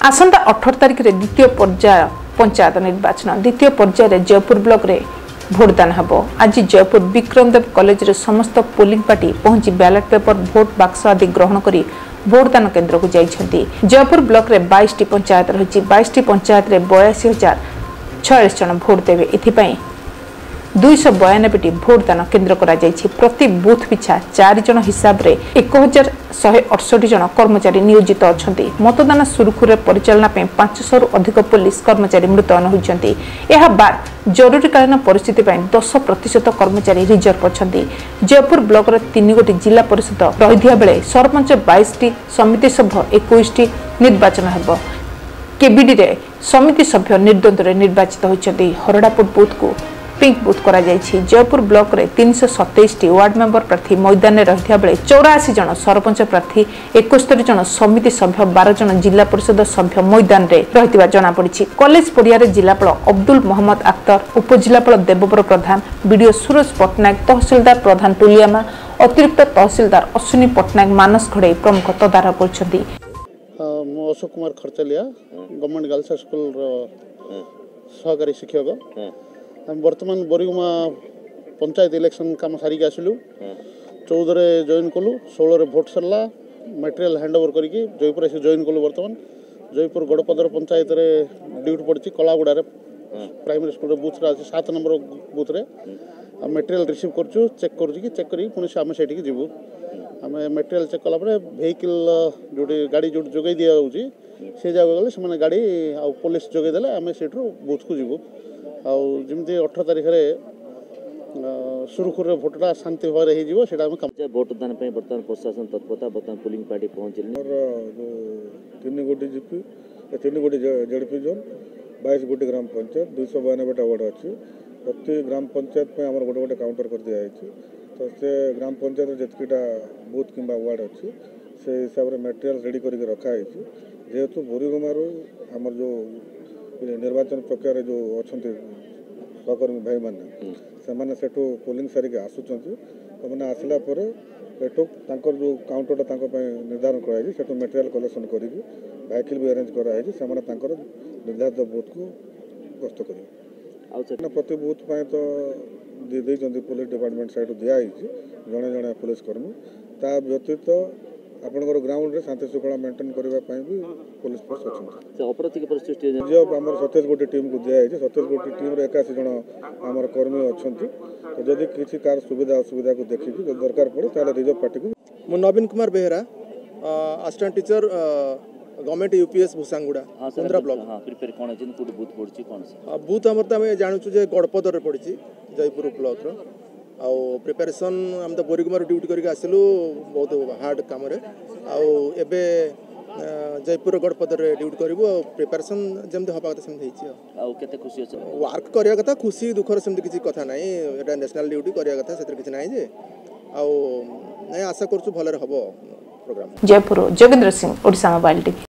आसंता 18 तारिख में द्वितीय पर्याय पंचायत निर्वाचन द्वितीय पर्याय जयपुर ब्लॉक रे भोटदान हम। आज जयपुर विक्रमदेव कॉलेज रे समस्त पोलिंग पार्टी पहुंची बैलेट पेपर भोट बाक्स आदि ग्रहण करी भोटदान केन्द्र को जाइछन्ति। जयपुर ब्लॉक रे 22 पंचायत रही 22 पंचायत रे 82,046 जन भोट देवे। एथिपाई 292 भोटदान केन्द्र करा जाइछि। प्रति बूथ पिछा 4 जन हिसाब रे 1168 जन कर्मचारी नियोजित अछन्ति। मतदान सुरखुरे परिचालना पे 500 रु अधिक पुलिस कर्मचारी मुतयन होइछन्ति। एहा बाद जरूरीकालीन परिस्थिति पे 10% कर्मचारी रिजर्व अछन्ति। जयपुर ब्लॉक रे 3 गोटी जिला परिषद रहिथिया बेले सरपंच 22 टी समिति सभ्य 21 टी निर्वाचन हेबो। केबीडी रे समिति सभ्य निर्द्वंद्व निर्वाचित होइछन्ति। हरडापुर बूथ को पिंक बूथ करा जाइछि। जयपुर ब्लॉक रे 327 टी वार्ड मेंबर प्रार्थी मैदान में रहिथिया बेले 84 जन सरपंच प्रार्थी 71 जन समिति सभ्य 12 जन जिला परिषद सभ्य मैदान रे रहिथिबा जणा पड़िछि। कॉलेज पड़िया रे जिलापाल अब्दुल मोहम्मद अख्तर, उपजिलापाल देवबर प्रधान, बीडीओ सूरज पटनायक, तहसीलदार प्रधान टुलियामा, अतिरिक्त तहसीलदार अश्विनी पटनायक, मानस घड़े प्रमुख तदारख करछन्ति। Ashok Kumar Kharchalia government girls school सहकारी शिक्षक। हम वर्तमान बोरीगुमा पंचायत इलेक्शन काम सारिक आसलु। 14 जॉइन कलु, 16 भोट सरला, मटेरियल हैंड ओवर करके जयपुर से जॉइन कलु। वर्तमान जयपुर गड़पदर पंचायत रे ड्यूटी पड़ी कलागुड़ा प्राइमरी स्कूल बूथ रे 7 नंबर बूथ रे मटेरियल रिसीव करछु, चेक करछु, चेक करी पुणी आम से जीवु। आम मटेरियल चेक कला वेहिकल जो गाड़ी जो जोगे दिया जाऊँगी से जगह गले से गाड़ी आ पुलिस जोगे देले आम से बूथ को जीवु। आमती 18 तारिख सुरखुर भोटा शांति भाव हो भोटदान बर्तमान प्रशासन तत्परता बर्तमान पोलिंग पार्टी पहुंचे जो 3 गोटी जीपी 3 गोटी जेडपी जोन 22 गोटी ग्राम पंचायत 292 वार्ड अच्छी। प्रति ग्राम पंचायत में आम गोटे गोटे काउंटर कर दिखाई। तो से ग्राम पंचायत जितकीटा बूथ कि वार्ड अच्छी से हिसाब से मटेरियल रेडी करके रखाई। जेहेतु बोरीगुमारू आमर जो निर्वाचन प्रक्रिया जो अच्छा सहकर्मी भाई मैंने से पोलिंग सारिक आसुँच तो मैंने आसला जो काउंटरटा निर्धारण कराई से मटेरियल कलेक्शन कर वेहिकल भी अरेंज कराई से निर्धारित बूथ को गस्त कर प्रति बूथ तो देते पुलिस डिपार्टमेंट साइड दिखाई जड़े जड़े पुलिस कर्मी ता व्यतीत आपंकर ग्राउंड रे शांति श्रृंखला मेंटेन करने भी पुलिस फोर्स अच्छा। अपराधिक परिस्थिति जब आम 27 गोटी टीम को दिखाई 27 गोटी टीम 81 जन आम कर्मी अच्छा। तो जदि किसी कार सुविधा असुविधा को देखिए जो दरकार पड़े तो रिजर्व पार्टी को मु Naveen Kumar Behera assistant teacher government UPS Bhusanguda Indra block prepare कोन है कोड बूथ पड़छि कोन से बूथ हमर त जानछु जे गड़पदर रे पड़छि जयपुर ब्लॉक रो आउ प्रिपरेशन हम तो बोरीगुमार ड्यूटी करके आसलु बहुत हार्ड काम रे आउ एबे जयपुर गड़पदर रे ड्यूटी करिवो प्रिपरेशन जेमते हबा कथा सेम हेछि आउ केते खुशी अछि वर्क करिया कथा खुशी दुखर सेमते किछि कथा नै एटा नेशनल ड्यूटी करिया कथा सेतर किछि नै जे आउ नै आशा करछु भले रे हबो program. Jaipur Jogendra Singh Odisha mobile TV.